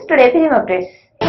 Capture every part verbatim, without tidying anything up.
News today film updates.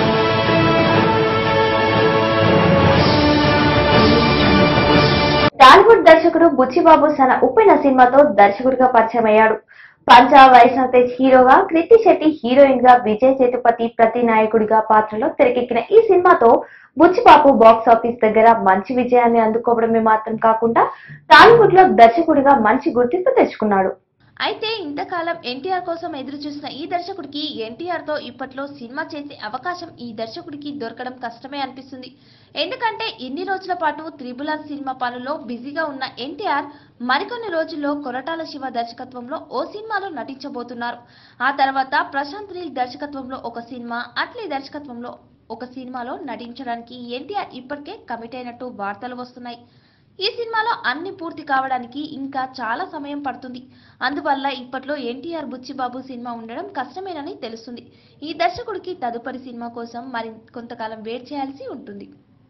Tollywood దర్శకుడు బుచ్చిబాబు తన ఉప్పెన సినిమాతో దర్శకుడిగా పరిచయం అయ్యాడు. పంజాబ్ వైష్ణవ్ తేజ్ హీరోగా, కృతి శెట్టి హీరోయిన్ గా, విజయ్ సేతుపతి ప్రతి నాయకుడిగా పాత్రలో తెరకెక్కిన ఈ సినిమాతో బుచ్చిబాబు బాక్స్ ఆఫీస్ దగ్గర మంచి విజయాన్ని అందుకోవడమే మాత్రం కాకుండా టాలీవుడ్ లో దర్శకుడిగా మంచి గుర్తింపు తెచ్చుకున్నాడు. అయితే ఇంతకాలం ఎన్టీఆర్ కోసం ఎదురు చూసిన ఈ దర్శకుడికి ఎన్టీఆర్ తో ఇప్పట్లో సినిమా చేసే అవకాశం ఈ దర్శకుడికి దొరకడం కష్టమే అనిపిస్తుంది. ఎందుకంటే ఇన్ని రోజుల పాటు త్రిబుల్ ఆర్ సినిమా పనుల్లో బిజీగా ఉన్న ఎన్టీఆర్ మరికొన్ని రోజుల్లో కొరటాల శివ దర్శకత్వంలో ఓ సినిమాలో నటించబోతున్నారు. ఆ తర్వాత ప్రశాంత్ నీల్ దర్శకత్వంలో ఒక సినిమా, అట్లీ దర్శకత్వంలో ఒక సినిమాలో నటించడానికి ఎన్టీఆర్ ఇప్పటికే కమిట్ అయినట్టు వార్తలు వస్తున్నాయి. ఈ సినిమాలో అన్ని పూర్తి కావడానికి ఇంకా చాలా సమయం పడుతుంది. అందువల్ల ఇప్పట్లో ఎన్టీఆర్ బుచ్చిబాబు సినిమా ఉండడం కష్టమేనని తెలుస్తుంది. ఈ దర్శకుడికి తదుపరి సినిమా కోసం మరి కొంతకాలం వెయిట్ చేయాల్సి ఉంటుంది.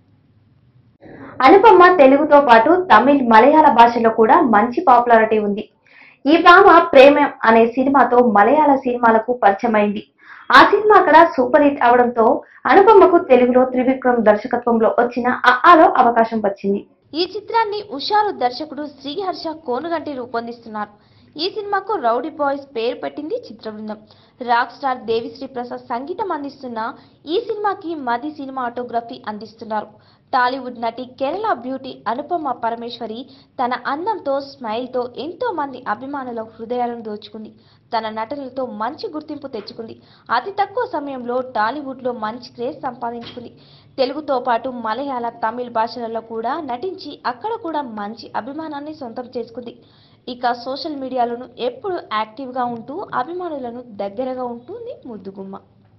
అనుపమ తెలుగుతో పాటు తమిళ్, మలయాళ భాషలో కూడా మంచి పాపులారిటీ ఉంది. ఈ భామ ప్రేమ అనే సినిమాతో మలయాళ సినిమాలకు పరిచయమైంది. ఆ సినిమా అక్కడ సూపర్ హిట్ అవడంతో అనుపమకు తెలుగులో త్రివిక్రమ్ దర్శకత్వంలో వచ్చిన అఆలో అవకాశం వచ్చింది. ఈ చిత్రాన్ని ఉషారు దర్శకుడు శ్రీహర్ష కోనుగంటి రూపొందిస్తున్నారు. ఈ సినిమాకు రౌడీ బాయ్స్ పేరు పెట్టింది చిత్ర బృందం. రాక్ స్టార్ దేవిశ్రీ ప్రసాద్ సంగీతం అందిస్తున్న ఈ సినిమాకి మది సినిమాటోగ్రఫీ అందిస్తున్నారు. టాలీవుడ్ నటి కేరళ బ్యూటీ అనుపమ పరమేశ్వరి తన అందంతో, స్మైల్తో ఎంతో మంది అభిమానుల హృదయాలను దోచుకుంది. తన నటనలతో మంచి గుర్తింపు తెచ్చుకుంది. అతి తక్కువ సమయంలో టాలీవుడ్లో మంచి క్రేజ్ సంపాదించుకుంది. తెలుగుతో పాటు మలయాళ, తమిళ భాషలలో కూడా నటించి అక్కడ కూడా మంచి అభిమానాన్ని సొంతం చేసుకుంది. ఇక సోషల్ మీడియాలోనూ ఎప్పుడు యాక్టివ్గా ఉంటూ అభిమానులను దగ్గరగా ఉంటుంది ముద్దుగుమ్మ.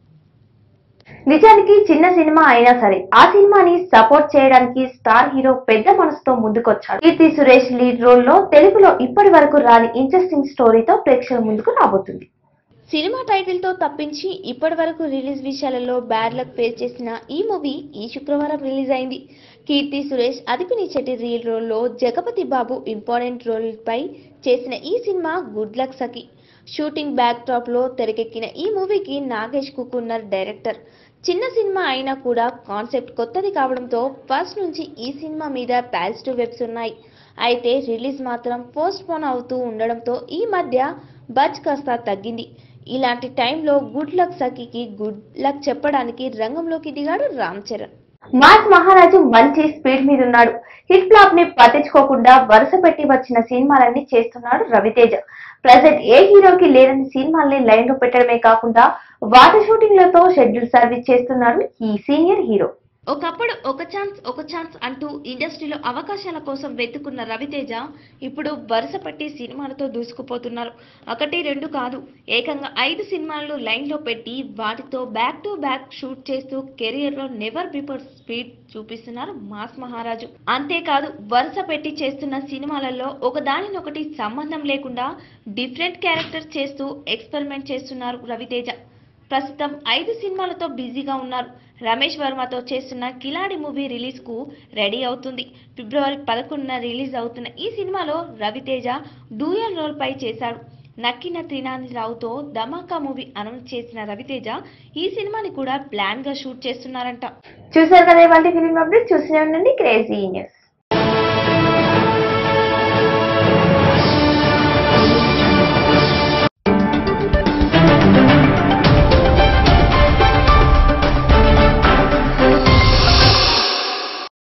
నిజానికి చిన్న సినిమా అయినా సరే ఆ సినిమాని సపోర్ట్ చేయడానికి స్టార్ హీరో పెద్ద మనసుతో ముందుకొచ్చాడు. కీర్తి సురేష్ లీడ్ రోల్ లో తెలుగులో ఇప్పటి వరకు రాని ఇంట్రెస్టింగ్ స్టోరీతో ప్రేక్షకుల ముందుకు రాబోతుంది. సినిమా టైటిల్ తో తప్పించి ఇప్పటి వరకు రిలీజ్ విషయాలలో బ్యాడ్ లక్ ఫేస్ చేసిన ఈ మూవీ ఈ శుక్రవారం రిలీజ్ అయింది. కీర్తి సురేష్, అదిపిని చెట్టి రీల్ రోల్ లో, Jagapathi Babu important role play చేసిన ఈ సినిమా good luck Sakhi. Shooting backdrop లో తెరకెక్కిన ఈ మూవీకి నాగేష్ కుకున్నర్ డైరెక్టర్. చిన్న సినిమా అయినా కూడా కాన్సెప్ట్ కొత్తది కావడంతో ఫస్ట్ నుంచి ఈ సినిమా మీద పాజిటివ్ వెబ్స్ ఉన్నాయి. అయితే రిలీజ్ మాత్రం పోస్ట్ పోన్ అవుతూ ఉండడంతో ఈ మధ్య బజ్ కాస్త తగ్గింది. ఇలాంటి టైంలో గుడ్ లక్ సఖికి గుడ్ లక్ చెప్పడానికి రంగంలోకి దిగాడు రామ్ చరణ్. మాస్ మహారాజు మంచి స్పీడ్ మీద ఉన్నాడు. హిట్ ఫ్లాప్ ని పట్టించుకోకుండా వరుస పెట్టి వచ్చిన సినిమాలన్నీ చేస్తున్నాడు రవితేజ. ప్రజెంట్ ఏ హీరోకి లేని సినిమాల్ని లైన్ లో పెట్టడమే కాకుండా వాటర్ షూటింగ్లతో షెడ్యూల్ సర్వీస్ చేస్తున్నాడు ఈ సీనియర్ హీరో. ఒకప్పుడు ఒక ఛాన్స్ ఒక ఛాన్స్ అంటూ ఇండస్ట్రీలో అవకాశాల కోసం వెతుకున్న రవితేజ ఇప్పుడు వరుస పట్టి సినిమాలతో దూసుకుపోతున్నారు. ఒకటి రెండు కాదు, ఏకంగా ఐదు సినిమాలను లైన్ లో పెట్టి వాటితో బ్యాక్ టు బ్యాక్ షూట్ చేస్తూ కెరియర్ లో నెవర్ బిఫోర్ స్పీడ్ చూపిస్తున్నారు మాస్ మహారాజు. అంతేకాదు వరుస పెట్టి చేస్తున్న సినిమాలలో ఒకదానినొకటి సంబంధం లేకుండా డిఫరెంట్ క్యారెక్టర్ చేస్తూ ఎక్స్పెరిమెంట్ చేస్తున్నారు రవితేజ. ప్రస్తుతం ఐదు సినిమాలతో బిజీగా ఉన్నారు. రమేష్ వర్మతో చేస్తున్న కిలాడి మూవీ రిలీజ్ కు రెడీ అవుతుంది. ఫిబ్రవరి పదకొండున రిలీజ్ అవుతున్న ఈ సినిమాలో రవితేజ డూయల్ రోల్ పై చేశాడు. నక్కిన త్రినాథ్ రావుతో ధమాకా మూవీ అనౌన్స్ చేసిన రవితేజ ఈ సినిమాని కూడా ప్లాన్ గా షూట్ చేస్తున్నారంట. చూసారు కదా ఇవాళ ఫిల్మ్ అప్డేట్. చూస్తూనే ఉండండి క్రేజీ న్యూస్.